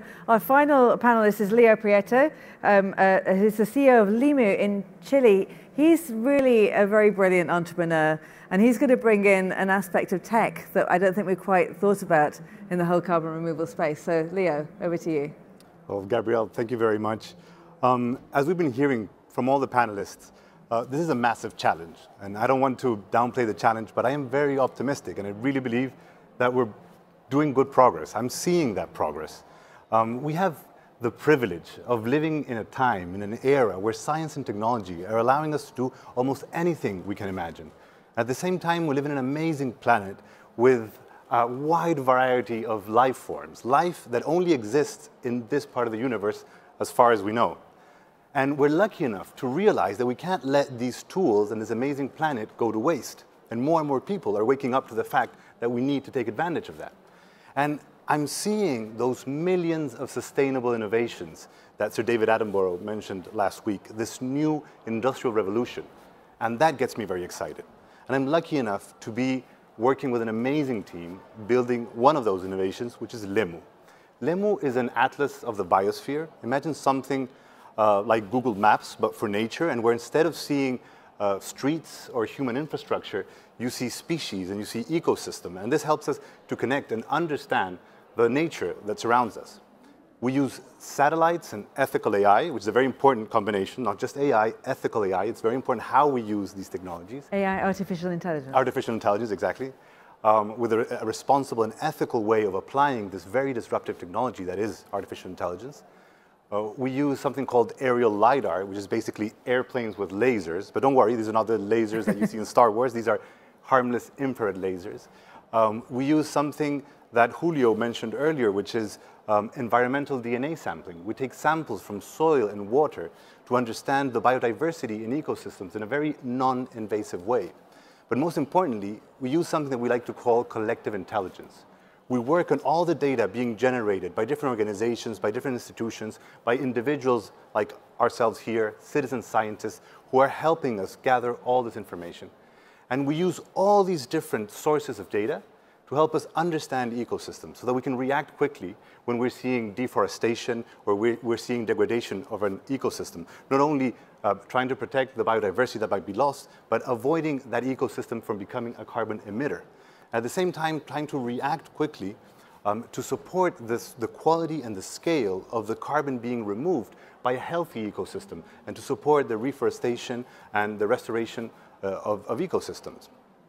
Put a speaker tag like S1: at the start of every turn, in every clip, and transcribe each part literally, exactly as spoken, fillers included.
S1: Our final panelist is Leo Prieto, um, uh, who's the C E O of Lemu in Chile. He's really a very brilliant entrepreneur, and he's going to bring in an aspect of tech that I don't think we've quite thought about in the whole carbon removal space. So, Leo, over to you.
S2: Well, Gabrielle, thank you very much. Um, as we've been hearing from all the panelists, uh, this is a massive challenge, and I don't want to downplay the challenge, but I am very optimistic, and I really believe that we're doing good progress. I'm seeing that progress. Um, we have the privilege of living in a time, in an era, where science and technology are allowing us to do almost anything we can imagine. At the same time, we live in an amazing planet with a wide variety of life forms, life that only exists in this part of the universe as far as we know. And we're lucky enough to realize that we can't let these tools and this amazing planet go to waste. And more and more people are waking up to the fact that we need to take advantage of that. And I'm seeing those millions of sustainable innovations that Sir David Attenborough mentioned last week, this new industrial revolution. And that gets me very excited. And I'm lucky enough to be working with an amazing team building one of those innovations, which is Lemu. Lemu is an atlas of the biosphere. Imagine something uh, like Google Maps, but for nature, and where instead of seeing uh, streets or human infrastructure, you see species and you see ecosystem. And this helps us to connect and understand the nature that surrounds us. We use satellites and ethical A I, which is a very important combination, not just A I, ethical A I. It's very important how we use these technologies.
S1: A I, artificial intelligence.
S2: Artificial intelligence, exactly. Um, with a, a responsible and ethical way of applying this very disruptive technology that is artificial intelligence. Uh, we use something called aerial LiDAR, which is basically airplanes with lasers. But don't worry, these are not the lasers that you see in Star Wars. These are harmless infrared lasers. Um, we use something that Julio mentioned earlier, which is um, environmental D N A sampling. We take samples from soil and water to understand the biodiversity in ecosystems in a very non-invasive way. But most importantly, we use something that we like to call collective intelligence. We work on all the data being generated by different organizations, by different institutions, by individuals like ourselves here, citizen scientists, who are helping us gather all this information. And we use all these different sources of data to help us understand ecosystems so that we can react quickly when we're seeing deforestation or we're, we're seeing degradation of an ecosystem. Not only uh, trying to protect the biodiversity that might be lost, but avoiding that ecosystem from becoming a carbon emitter. At the same time, trying to react quickly um, to support this, the quality and the scale of the carbon being removed by a healthy ecosystem, and to support the reforestation and the restoration uh, of, of ecosystems.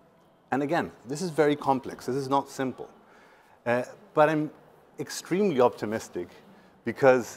S2: And again, this is very complex. This is not simple. Uh, but I'm extremely optimistic because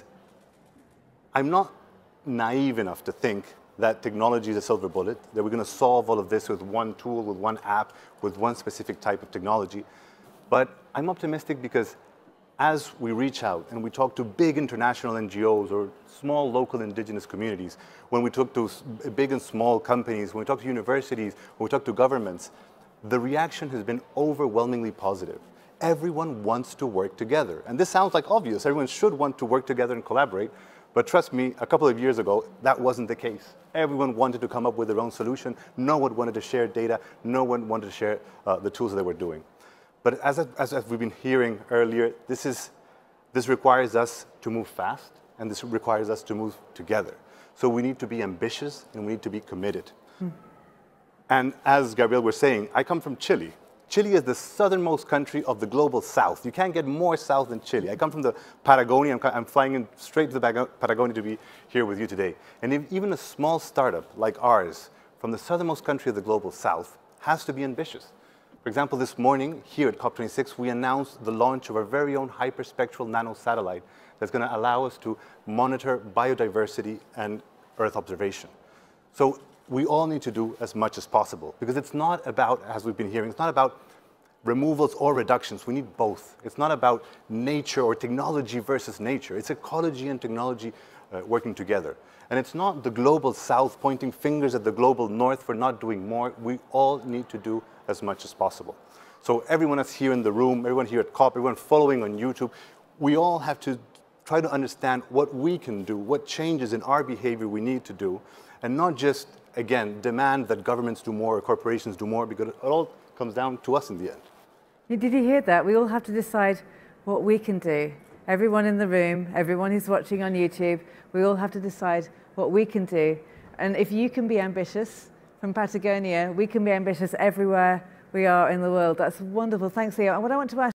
S2: I'm not naive enough to think that technology is a silver bullet, that we're going to solve all of this with one tool, with one app, with one specific type of technology. But I'm optimistic because as we reach out and we talk to big international N G Os or small local indigenous communities, when we talk to big and small companies, when we talk to universities, when we talk to governments, the reaction has been overwhelmingly positive. Everyone wants to work together. And this sounds like obvious. Everyone should want to work together and collaborate. But trust me, a couple of years ago, that wasn't the case. Everyone wanted to come up with their own solution. No one wanted to share data. No one wanted to share uh, the tools that they were doing. But as, as, as we've been hearing earlier, this, is, this requires us to move fast, and this requires us to move together. So we need to be ambitious, and we need to be committed. Hmm. And as Gabrielle was saying, I come from Chile. Chile is the southernmost country of the global south. You can't get more south than Chile. I come from the Patagonia. I'm, I'm flying in straight to the Patagonia to be here with you today. And if, even a small startup like ours from the southernmost country of the global south has to be ambitious. For example, this morning here at COP twenty-six, we announced the launch of our very own hyperspectral nanosatellite that's going to allow us to monitor biodiversity and Earth observation. So we all need to do as much as possible, because it's not about, as we've been hearing, it's not about removals or reductions. We need both. It's not about nature or technology versus nature. It's ecology and technology uh, working together. And it's not the global south pointing fingers at the global north for not doing more. We all need to do as much as possible. So everyone that's here in the room, everyone here at COP, everyone following on YouTube, we all have to try to understand what we can do, what changes in our behavior we need to do, and not just, again, demand that governments do more or corporations do more, because it all comes down to us in the end.
S1: Did you hear that? We all have to decide what we can do everyone in the room, everyone who's watching on YouTube, we all have to decide what we can do. And if you can be ambitious from Patagonia, we can be ambitious everywhere we are in the world. That's wonderful. Thanks, Leo. And what I want to ask